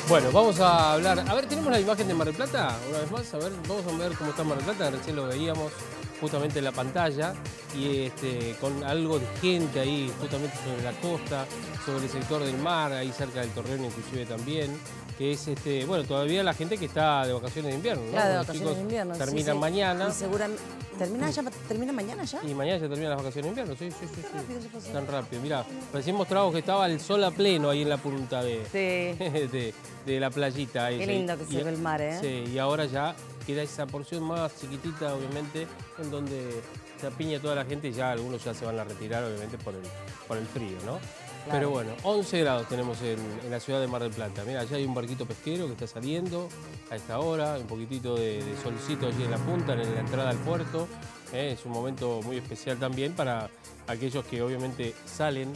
Bueno, vamos a hablar. A ver, ¿tenemos la imagen de Mar del Plata? Una vez más, a ver, vamos a ver cómo está Mar del Plata. Recién lo veíamos justamente en la pantalla y con algo de gente ahí, justamente sobre la costa, sobre el sector del mar, ahí cerca del Torreón inclusive también, que es, bueno, todavía la gente que está de vacaciones de invierno, ¿no? Claro, de Los vacaciones de invierno. terminan sí. mañana. Y seguramente... ¿Termina mañana ya? Y mañana ya terminan las vacaciones de invierno, sí. Qué rápido se pasó. Tan rápido. Mirá, recién mostramos que estaba el sol a pleno ahí en la punta de, Sí. de la playita. Qué lindo que se ve el mar, ¿eh? Sí, y ahora ya queda esa porción más chiquitita, obviamente, en donde se apiña toda la gente y ya algunos ya se van a retirar, obviamente, por el frío, ¿no? Claro. Pero bueno, 11 grados tenemos en la ciudad de Mar del Plata. Mira, allá hay un barquito pesquero que está saliendo a esta hora, un poquitito de solcito allí en la punta, en la entrada al puerto. Es un momento muy especial también para aquellos que obviamente salen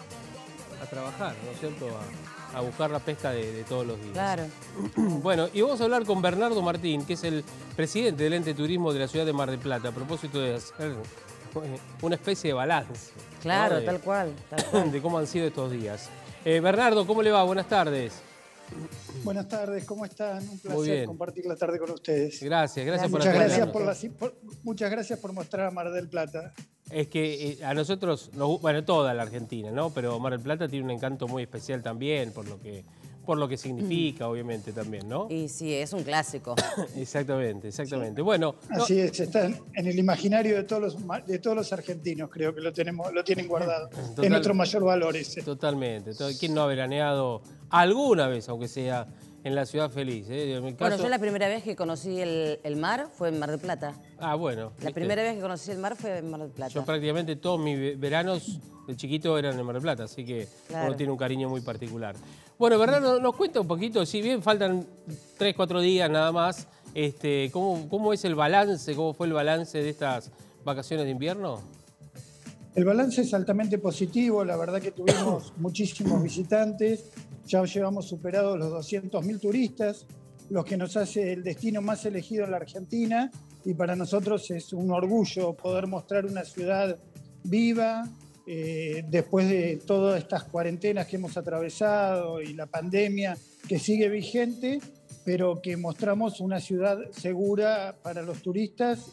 a trabajar, ¿no es cierto? A buscar la pesca de todos los días. Claro. Bueno, y vamos a hablar con Bernardo Martín, que es el presidente del Ente Turismo de la ciudad de Mar del Plata, a propósito de hacer una especie de balance. Claro, ¿no? tal cual. De cómo han sido estos días. Bernardo, ¿cómo le va? Buenas tardes. Buenas tardes, ¿cómo están? Un Muy placer bien. compartir la tarde con ustedes. Gracias por Muchas gracias atendernos. muchas gracias por mostrar a Mar del Plata. Es que a nosotros, bueno, toda la Argentina, ¿no? Pero Mar del Plata tiene un encanto muy especial también, por lo que significa, obviamente, también, ¿no? Y sí, es un clásico. Exactamente. Sí. Bueno, Así es, está en el imaginario de todos los argentinos, creo que lo tienen guardado. Es nuestro mayor valor ese. Totalmente. ¿Quién no ha veraneado alguna vez, aunque sea en la ciudad feliz? En mi caso... Bueno, yo la primera vez que conocí el mar fue en Mar del Plata. Ah, bueno. La primera vez que conocí el mar fue en Mar del Plata. Yo prácticamente todos mis veranos de chiquito eran en Mar del Plata, así que Claro. uno tiene un cariño muy particular. Bueno, Bernardo, nos cuenta un poquito, si bien faltan 3, 4 días nada más, ¿cómo es el balance, cómo fue el balance de estas vacaciones de invierno? El balance es altamente positivo, la verdad que tuvimos muchísimos visitantes, ya llevamos superados los 200.000 turistas, lo que nos hace el destino más elegido en la Argentina, y para nosotros es un orgullo poder mostrar una ciudad viva, después de todas estas cuarentenas que hemos atravesado y la pandemia que sigue vigente, pero que mostramos una ciudad segura para los turistas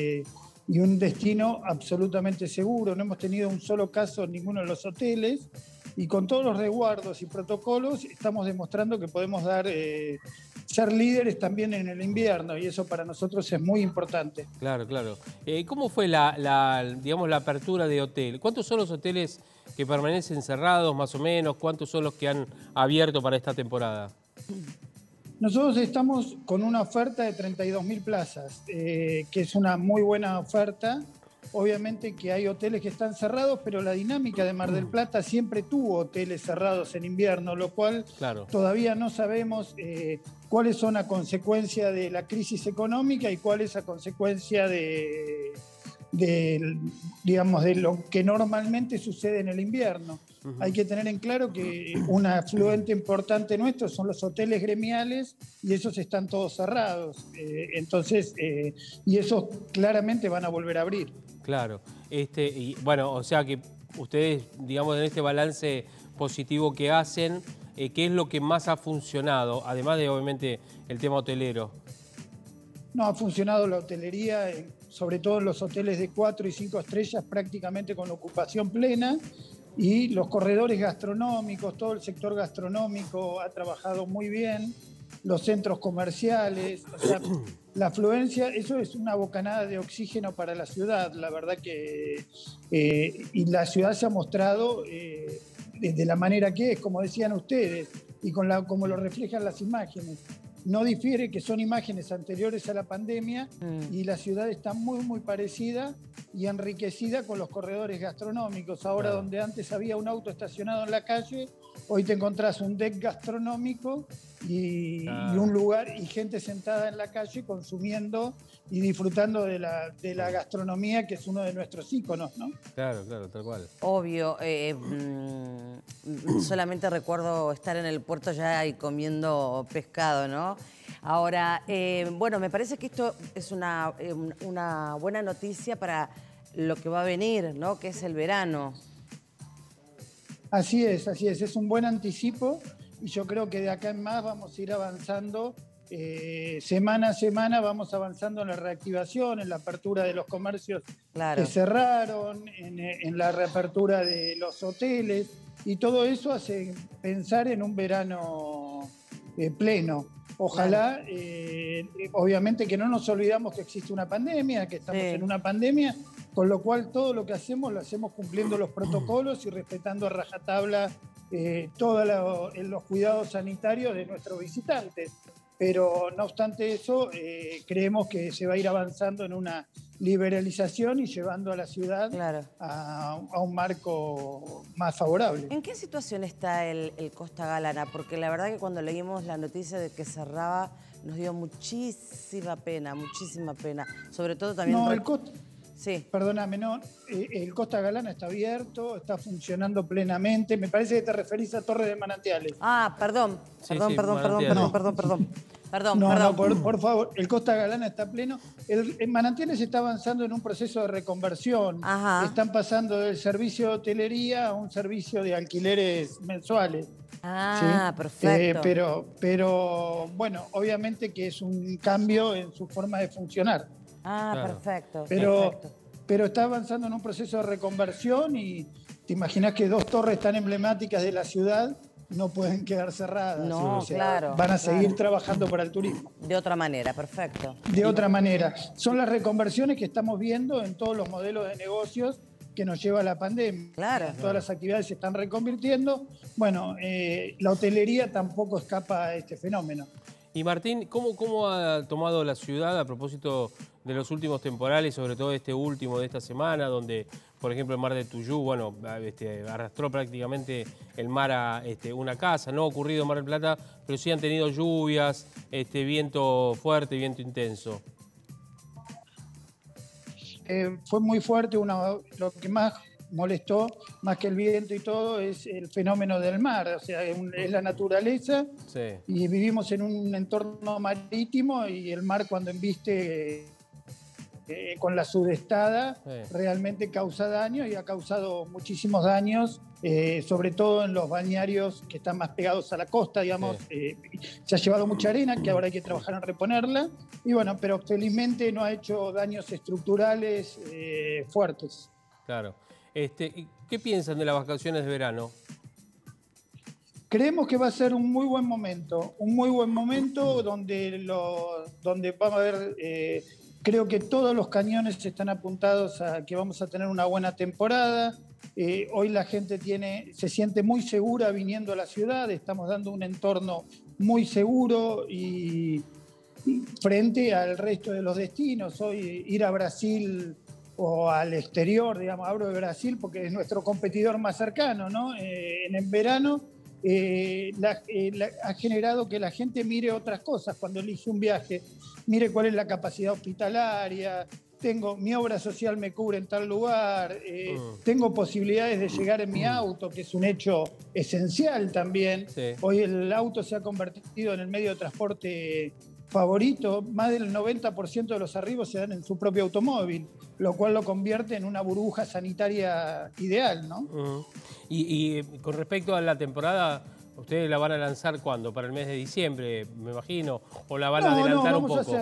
y un destino absolutamente seguro. No hemos tenido un solo caso en ninguno de los hoteles, y con todos los resguardos y protocolos estamos demostrando que podemos ser líderes también en el invierno, y eso para nosotros es muy importante. Claro. ¿Cómo fue digamos, la apertura de hotel? ¿Cuántos son los hoteles que permanecen cerrados, más o menos? ¿Cuántos son los que han abierto para esta temporada? Nosotros estamos con una oferta de 32.000 plazas, que es una muy buena oferta. Obviamente que hay hoteles que están cerrados, pero la dinámica de Mar del Plata siempre tuvo hoteles cerrados en invierno, lo cual todavía no sabemos cuáles son a consecuencia de la crisis económica y cuál es a consecuencia digamos, de lo que normalmente sucede en el invierno. Hay que tener en claro que un afluente importante nuestro son los hoteles gremiales, y esos están todos cerrados. Y esos claramente van a volver a abrir. Claro. Y bueno, o sea que ustedes, digamos, en este balance positivo que hacen, ¿qué es lo que más ha funcionado? Además de, obviamente, el tema hotelero. No, ha funcionado la hotelería, sobre todo en los hoteles de 4 y 5 estrellas, prácticamente con la ocupación plena, y los corredores gastronómicos, todo el sector gastronómico ha trabajado muy bien, los centros comerciales, o sea, la afluencia, eso es una bocanada de oxígeno para la ciudad, la verdad que, y la ciudad se ha mostrado de la manera que es, como decían ustedes, y como lo reflejan las imágenes. No difiere, que son imágenes anteriores a la pandemia, y la ciudad está muy parecida y enriquecida con los corredores gastronómicos. Ahora, donde antes había un auto estacionado en la calle, hoy te encontrás un deck gastronómico y un lugar y gente sentada en la calle consumiendo y disfrutando de la gastronomía, que es uno de nuestros íconos, ¿no? Claro, tal cual. Obvio. Solamente recuerdo estar en el puerto ya y comiendo pescado, ¿no? Ahora, bueno, me parece que esto es una buena noticia para lo que va a venir, ¿no? Que es el verano. Así es, es un buen anticipo. y yo creo que de acá en más vamos a ir avanzando. Semana a semana vamos avanzando en la reactivación, en la apertura de los comercios Claro. que cerraron, en la reapertura de los hoteles, y todo eso hace pensar en un verano pleno. Ojalá, obviamente que no nos olvidamos que existe una pandemia, que estamos en una pandemia, con lo cual todo lo que hacemos lo hacemos cumpliendo los protocolos y respetando a rajatabla todos los cuidados sanitarios de nuestros visitantes. Pero no obstante eso, creemos que se va a ir avanzando en una liberalización y llevando a la ciudad a un marco más favorable. ¿En qué situación está el Costa Galana? Porque la verdad que cuando leímos la noticia de que cerraba nos dio muchísima pena, sobre todo también... No, perdóname, el Costa Galana está abierto, está funcionando plenamente. Me parece que te referís a Torre de Manantiales. Ah, perdón. No, por favor, el Costa Galana está pleno. El Manantiales está avanzando en un proceso de reconversión. Están pasando del servicio de hotelería a un servicio de alquileres mensuales. ¿Sí? Perfecto. Pero bueno, obviamente que es un cambio en su forma de funcionar. Perfecto. Pero está avanzando en un proceso de reconversión y te imaginas que 2 torres tan emblemáticas de la ciudad no pueden quedar cerradas. No, van a seguir trabajando para el turismo. De otra manera, perfecto. De otra manera. Son las reconversiones que estamos viendo en todos los modelos de negocios que nos lleva la pandemia. Todas las actividades se están reconvirtiendo. Bueno, la hotelería tampoco escapa a este fenómeno. Y Martín, ¿cómo ha tomado la ciudad a propósito de los últimos temporales, sobre todo este último de esta semana, donde, por ejemplo, el mar de Tuyú, bueno, arrastró prácticamente el mar a una casa? No ha ocurrido en Mar del Plata, pero sí han tenido lluvias, viento fuerte, viento intenso. Fue muy fuerte, lo que más molestó, más que el viento y todo, es el fenómeno del mar, o sea, es la naturaleza, y vivimos en un entorno marítimo y el mar cuando embiste con la sudestada realmente causa daño y ha causado muchísimos daños, sobre todo en los balnearios que están más pegados a la costa, digamos. Se ha llevado mucha arena que ahora hay que trabajar en reponerla, y bueno, pero felizmente no ha hecho daños estructurales fuertes. Claro. ¿Qué piensan de las vacaciones de verano? Creemos que va a ser un muy buen momento donde vamos a ver, creo que todos los cañones están apuntados a que vamos a tener una buena temporada. Hoy la gente se siente muy segura viniendo a la ciudad, estamos dando un entorno muy seguro y frente al resto de los destinos. Hoy ir a Brasil o al exterior, digamos, hablo de Brasil porque es nuestro competidor más cercano, ¿no? En el verano ha generado que la gente mire otras cosas cuando elige un viaje, mire cuál es la capacidad hospitalaria, mi obra social me cubre en tal lugar, tengo posibilidades de llegar en mi auto, que es un hecho esencial también. Hoy el auto se ha convertido en el medio de transporte favorito, más del 90% de los arribos se dan en su propio automóvil, lo cual lo convierte en una burbuja sanitaria ideal, ¿no? Y con respecto a la temporada, ¿ustedes la van a lanzar cuándo? ¿Para el mes de diciembre, me imagino? ¿O la van a adelantar un poco?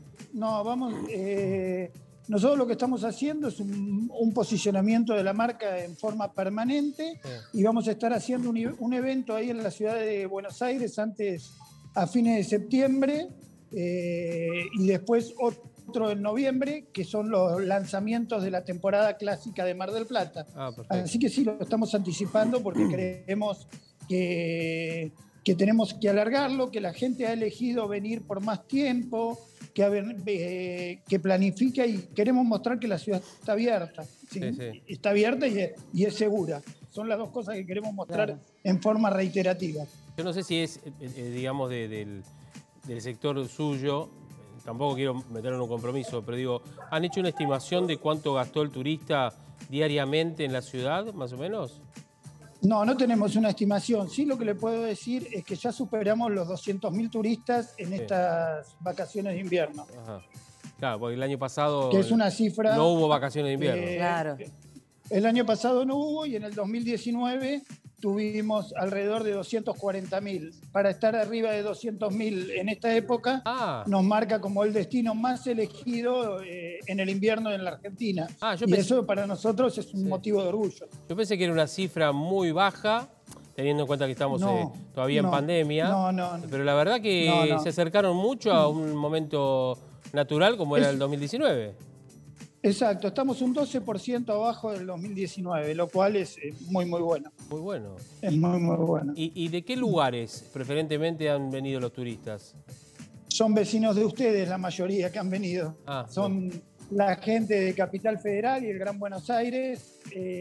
Nosotros lo que estamos haciendo es un posicionamiento de la marca en forma permanente, y vamos a estar haciendo un evento ahí en la ciudad de Buenos Aires a fines de septiembre, y después otro en noviembre, que son los lanzamientos de la temporada clásica de Mar del Plata. Así que sí, lo estamos anticipando porque creemos que tenemos que alargarlo, que la gente ha elegido venir por más tiempo, que planifica, y queremos mostrar que la ciudad está abierta. Está abierta y es segura. Son las dos cosas que queremos mostrar en forma reiterativa. Yo no sé si es, digamos, del sector suyo, tampoco quiero meterlo en un compromiso, pero digo, ¿han hecho una estimación de cuánto gastó el turista diariamente en la ciudad, más o menos? No tenemos una estimación. Sí, lo que le puedo decir es que ya superamos los 200.000 turistas en estas vacaciones de invierno. Claro, porque el año pasado que es una cifra, no hubo vacaciones de invierno. El año pasado no hubo, y en el 2019 tuvimos alrededor de 240.000. Para estar arriba de 200.000 en esta época, nos marca como el destino más elegido en el invierno en la Argentina. Y eso para nosotros es un motivo de orgullo. Yo pensé que era una cifra muy baja, teniendo en cuenta que estamos todavía en pandemia. Pero la verdad que se acercaron mucho a un momento natural como era el 2019. Exacto, estamos un 12% abajo del 2019, lo cual es muy, muy bueno. Muy bueno. Es muy, muy bueno. ¿Y de qué lugares preferentemente han venido los turistas? Son vecinos de ustedes la mayoría que han venido. Son la gente de Capital Federal y el Gran Buenos Aires,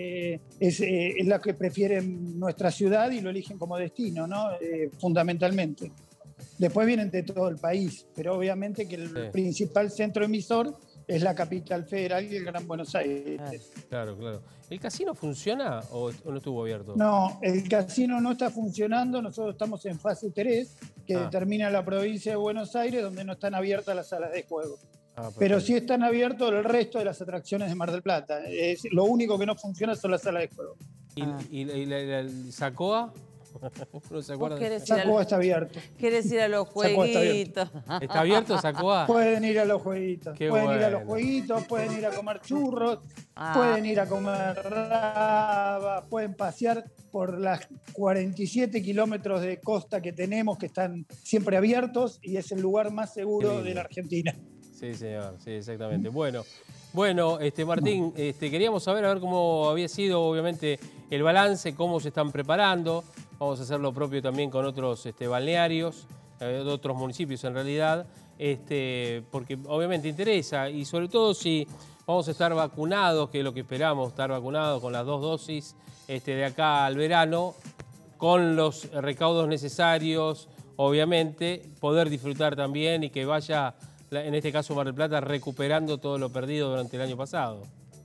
es la que prefieren nuestra ciudad y lo eligen como destino, ¿no? Fundamentalmente. Después vienen de todo el país, pero obviamente que el principal centro emisor es la Capital Federal y el Gran Buenos Aires. Claro. ¿El casino funciona o no estuvo abierto? No, el casino no está funcionando. Nosotros estamos en fase 3, que determina la provincia de Buenos Aires, donde no están abiertas las salas de juego. Pero sí están abiertos el resto de las atracciones de Mar del Plata. Lo único que no funciona son las salas de juego. ¿Y el Sacoa? ¿No se acuerdan? Sacoa está abierto. ¿Quieres ir a los jueguitos? ¿Está abierto Sacoa? Pueden ir a los jueguitos. Ir a los jueguitos, pueden ir a comer churros, pueden ir a comer raba, pueden pasear por las 47 kilómetros de costa que tenemos, que están siempre abiertos, y es el lugar más seguro de la Argentina. Sí, señor, sí, exactamente. Bueno, Martín, queríamos saber a ver cómo había sido, obviamente, el balance, cómo se están preparando. Vamos a hacer lo propio también con otros balnearios, de otros municipios en realidad, porque obviamente interesa, y sobre todo si vamos a estar vacunados, que es lo que esperamos, estar vacunados con las 2 dosis de acá al verano, con los recaudos necesarios, obviamente, poder disfrutar también y que vaya, en este caso Mar del Plata, recuperando todo lo perdido durante el año pasado.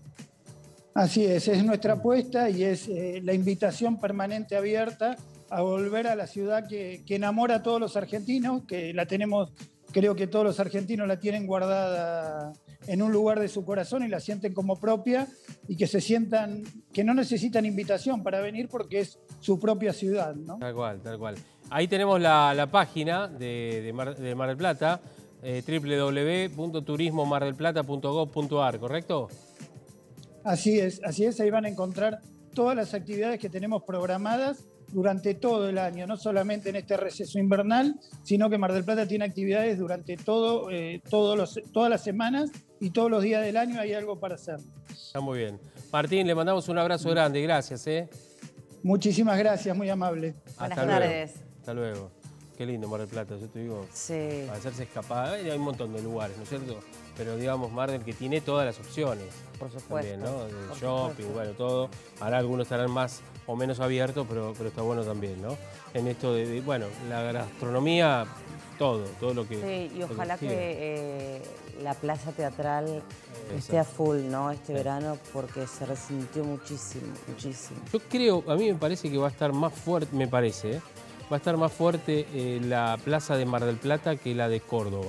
Así es nuestra apuesta y es la invitación permanente abierta a volver a la ciudad que enamora a todos los argentinos, que la tenemos, creo que todos los argentinos la tienen guardada en un lugar de su corazón y la sienten como propia, y que se sientan, que no necesitan invitación para venir porque es su propia ciudad, ¿no? Tal cual. Ahí tenemos la página de Mar del Plata, www.turismomardelplata.gov.ar, ¿correcto? Así es, ahí van a encontrar todas las actividades que tenemos programadas durante todo el año, no solamente en este receso invernal, sino que Mar del Plata tiene actividades durante todas las semanas y todos los días del año hay algo para hacer. Está muy bien. Martín, le mandamos un abrazo grande, gracias. Muchísimas gracias, muy amable. Buenas tardes. Hasta luego. Qué lindo Mar del Plata, yo te digo, para hacerse escapada. Hay un montón de lugares, ¿no es cierto? Pero digamos, Mar del que tiene todas las opciones. Por supuesto. También, ¿no? De shopping, bueno, todo. Ahora algunos estarán más o menos abiertos, pero está bueno también, ¿no? En esto bueno, la gastronomía, todo lo que... Sí, y ojalá que la plaza teatral esté a full, ¿no? Este verano, porque se resintió muchísimo. Yo creo, a mí me parece que va a estar más fuerte, va a estar más fuerte la plaza de Mar del Plata que la de Córdoba.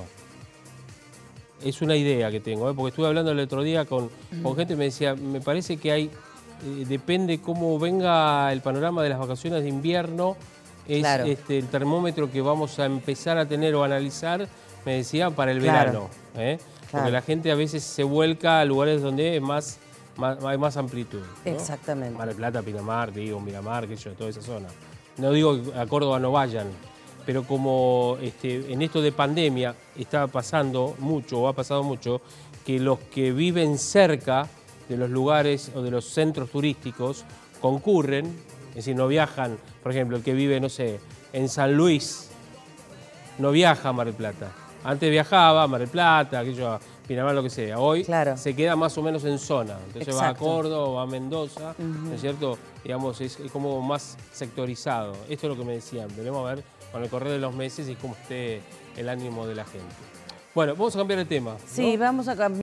Es una idea que tengo, porque estuve hablando el otro día con gente y me decía, me parece que hay, depende cómo venga el panorama de las vacaciones de invierno, es el termómetro que vamos a empezar a tener o analizar, me decía, para el verano. Porque la gente a veces se vuelca a lugares donde hay más amplitud, ¿no? Exactamente. Mar del Plata, Pinamar, Miramar, toda esa zona. No digo que a Córdoba no vayan, pero como en esto de pandemia está pasando mucho, o ha pasado mucho, que los que viven cerca de los lugares o de los centros turísticos concurren, es decir, no viajan, por ejemplo, el que vive, no sé, en San Luis, no viaja a Mar del Plata. Antes viajaba a Mar del Plata, a Pinamar, lo que sea. Hoy se queda más o menos en zona. Entonces va a Córdoba, va a Mendoza, ¿no es cierto? Digamos, es como más sectorizado. Esto es lo que me decían. Veremos a ver con el correr de los meses y cómo esté el ánimo de la gente. Bueno, vamos a cambiar de tema, ¿no? Sí, vamos a cambiar.